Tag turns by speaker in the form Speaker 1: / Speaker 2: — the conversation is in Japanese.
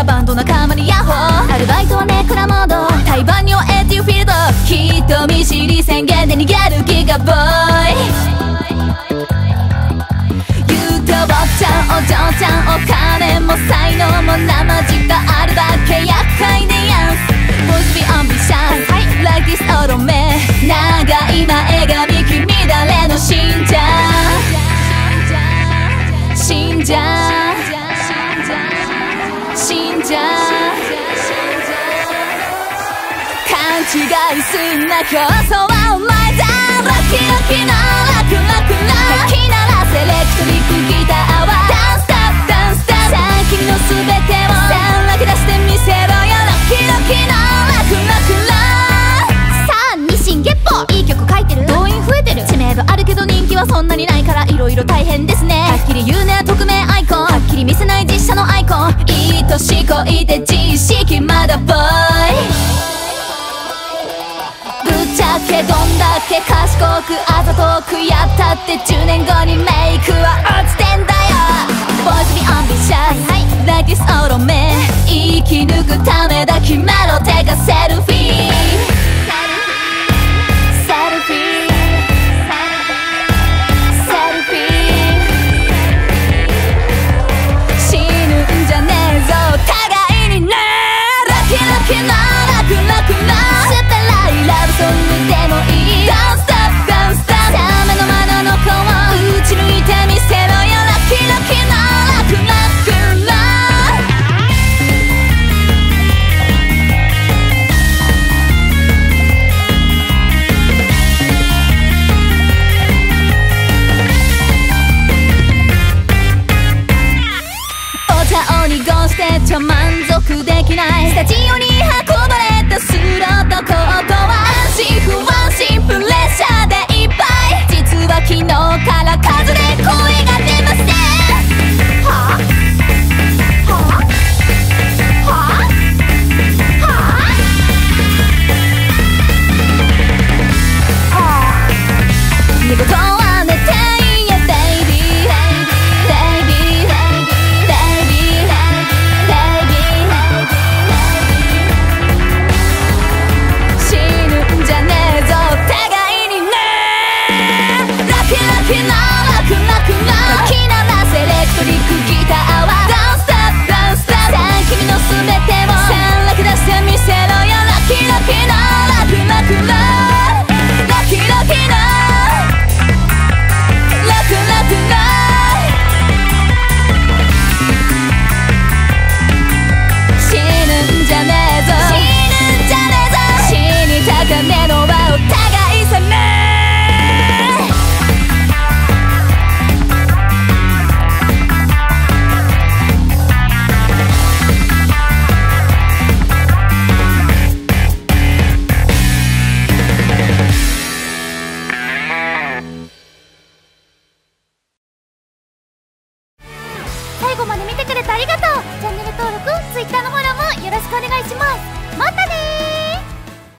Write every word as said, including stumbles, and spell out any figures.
Speaker 1: がバンド仲間にヤッホー。アルバイトはネクラモード、対バンに終えていうフィールド、人見知り宣言で逃げるギガボーイ。言うとおっちゃんお嬢ちゃん、お金も才能も生地があるだけ厄介でやんす。Boys be ambitious like this old man、 長い前髪君誰の信者信者信者、勘違いすんな競争はお前だ。ラッキーラッキーなラクラクな、気ならセレクトリックギターはダンスタップダンスタップ、さあ君の全てをさらけ出してみせろよ。ラッキーラッキーなラクラクな、さあ日進月歩、いい曲書いてる、動員増えてる、知名度あるけど人気はそんなにないから色々大変ですね。はっきり言うね匿名アイコン、はっきり見せない実写のアイコン、いい年こいて自意識まだボーイ。ぶっちゃけどんだけ賢くあざとくやったってじゅうねんごにメイクは落ちてんだよ。 Boys be ambitious like this old man、 生き抜くためだ決めろてかセルフィーセルフィーセルフィー、死ぬんじゃねえぞ互いにね。ラッキーラッキーなラクラクな、スペライラブソングでもいい、ダンスタップダンスタップ、さあ目の前の子を打ち抜いてみせろよ。ラッキーラッキーなラクラクな、お茶を濁してちょ満足できない、スタジオに運ばれたスロットコートは安心不安心プレッシャーでいっぱい、実は昨日から数で声が出ません。はぁはぁはぁはぁはぁ、寝言は寝ていいやベイビーベイビーベイビーベイビー、死ぬんじゃねえぞ互いにね。ラッキーラッキーなラクラクな、気ならセレクトリックギターはダンスタップダンスタップ、さあ君の全てをさらけ出してみせろよ。ラッキーラッキーなラクラクな、